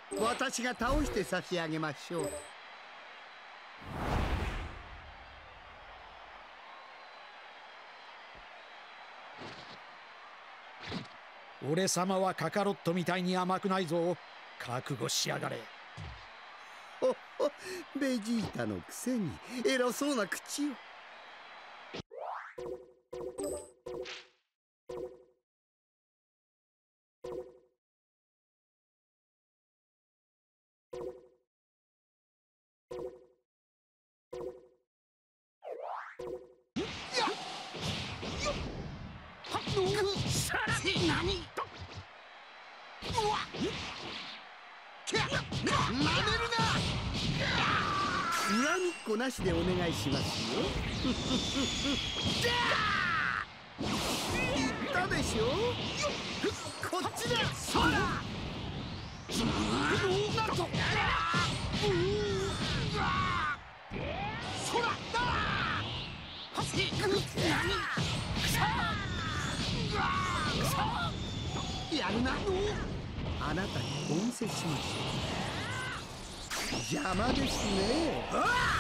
私が倒して差し上げましょう。 俺様はカカロットみたいに甘くないぞ。覚悟しやがれ。 ほほ、ベジータのくせに偉そうな口を。恨みっこなしでお願いしますよ。言ったでしょ。こっちだ。そら。なんと。そらだ。やるな。あなたにお見せしましょう。邪魔ですね。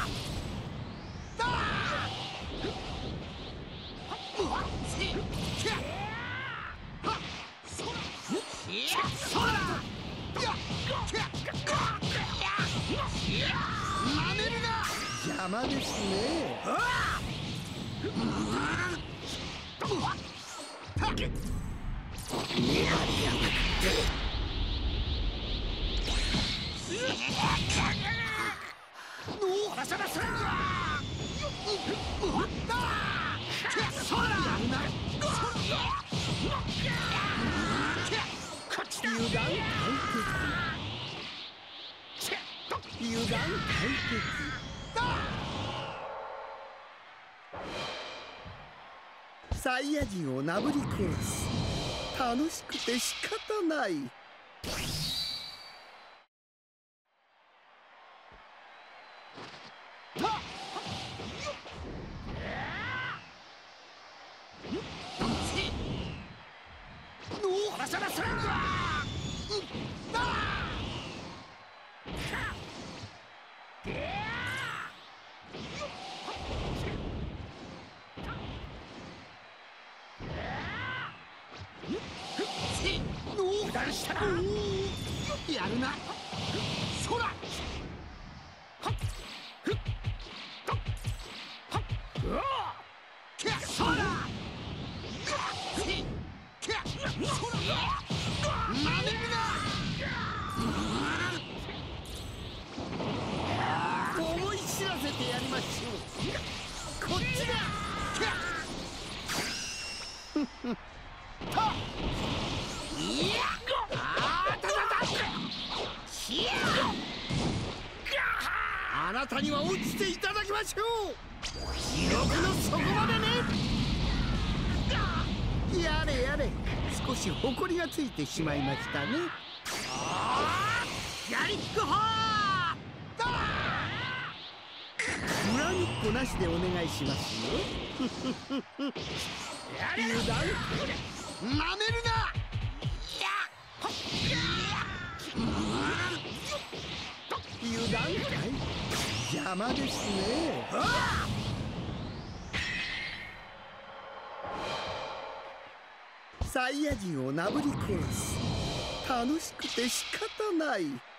邪魔ですね。油断大敵。サイヤ人をなぶり殺す。楽しくて仕方ない。やるな。そら。そら。なめるな。思い知らせてやりましょう。こっちだ。あなたには落ちていただきましょう。地獄の底までね。やれやれ、少し埃がついてしまいましたね。やりっこほー。恨みっこなしでお願いしますよ。油断なめるな。油断邪魔ですね。サイヤ人をなぶり殺す。楽しくて仕方ない。